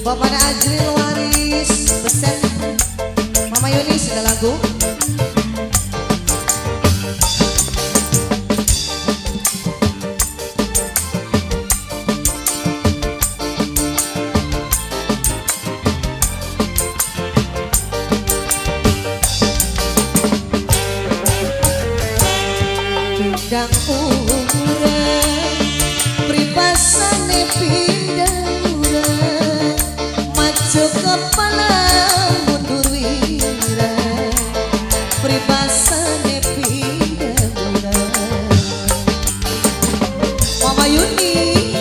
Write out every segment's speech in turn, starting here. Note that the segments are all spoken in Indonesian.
Bapaknya Ajril Waris Beset. Mama Yuni sudah lagu. Pindang urang pripasane pindang urang maju kepala mundur wirang pripasane pindang urang. Mama Yuni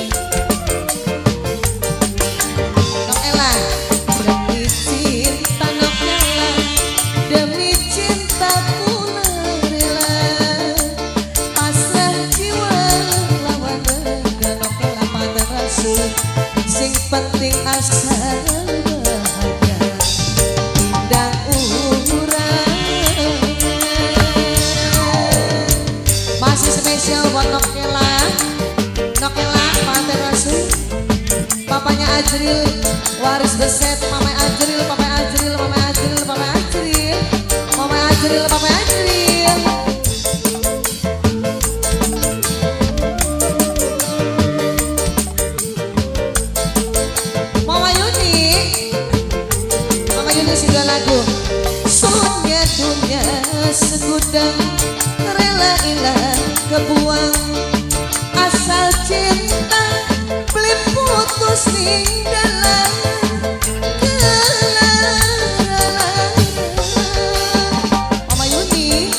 Nok Ella demi cinta Nok Ella demi cintaku rela pasrah jiwa lawan rega. Nok Ella pada rasul sing penting asal bahagia. Pindang urang masih spesial buat Nok Ella. Nok Ella pada rasul papanya Ajril Waris Beset. Mama Ajril, Papa Ajril, Mama Ajril, Papa Ajril, Mama Ajril, Papa Ajril. Mama Yuni sudah lagu. Sonya dunia segudang rela hilang kebuang asal cinta beli putus ning dalam kelararan. Mama Yuni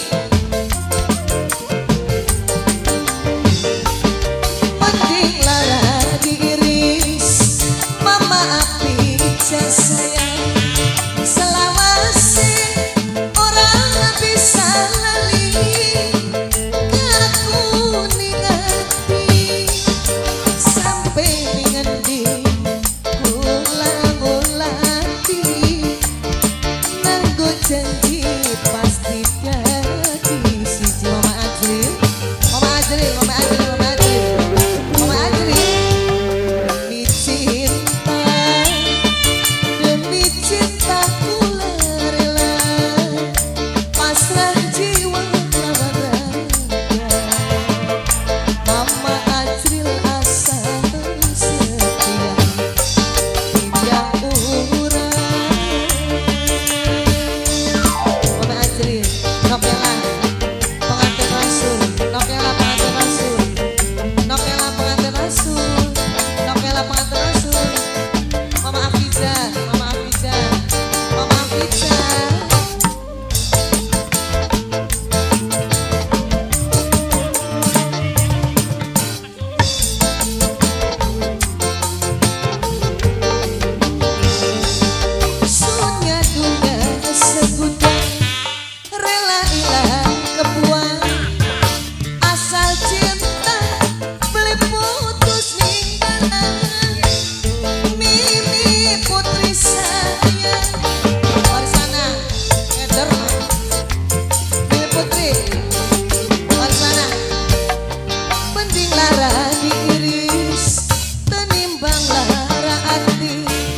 mending lara diiris mama api sayang selawase orang bisa lali aku ningati sampai ngendi kula-kulati nanggo janji pasti jadi siji. Mama Ajril, Mama Ajril, Mama Ajril, Mama Ajril, Mama Ajril demi cinta demi cintaku rela pasrah jiwa lawan raga. Mama Ajril asal setia pindang urang. Mama Ajril Nok Ella pengantin rasul. Nok Ella pengantin rasul. Nok Ella pengantin rasul. Nok Ella pengantin rasul. Mama Afiza, Mama Afiza, Mama Afiza. Sonya dunia segudang rela hilang kebuang asal cinta beli putus ning dalam. Mimi putri sayang Warisana ngeder. Mimi putri Warisana mending lara diiris tenimbang lara ati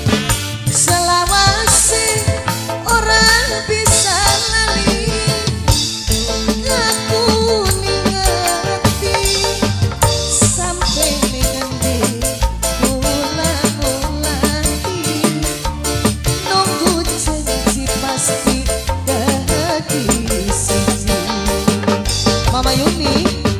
selawase orang bisa lali aku ningati sampai ngendi kula-kulati nunggu janji pasti jadi siji. Mama Yuni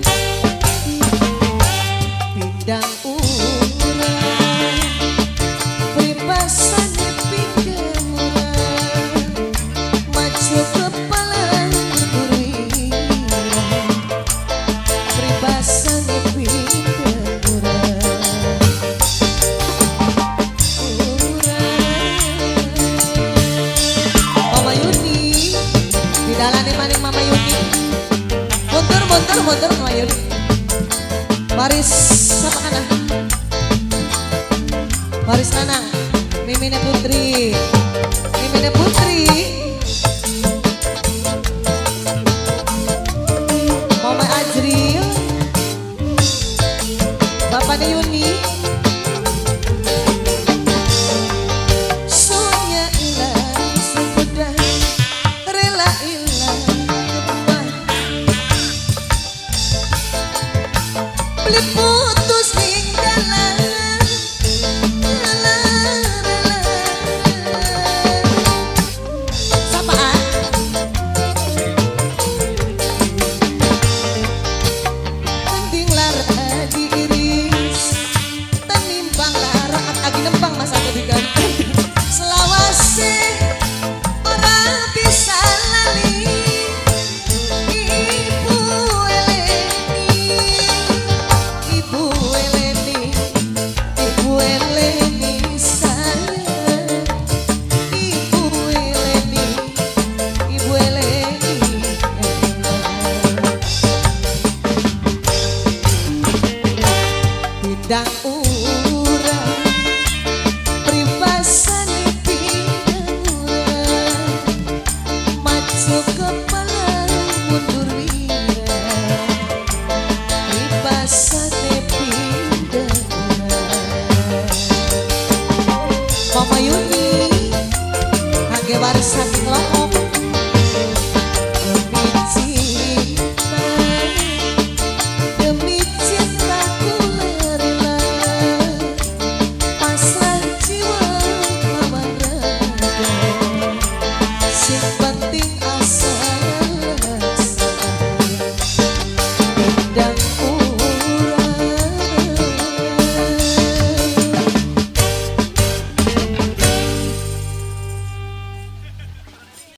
pindang urang pripasane pindang urang maju kepala mundur wirang pripasane pindang urang. Mama Yuni didalane maning Mama Yuni. Mundur Mama Yuni. Waris siapa kana? Waris Nanang, Mimine Putri, Mimine Putri. Mama Ajril, Bapaknya Yuni. Mama Yuni, Hage warisan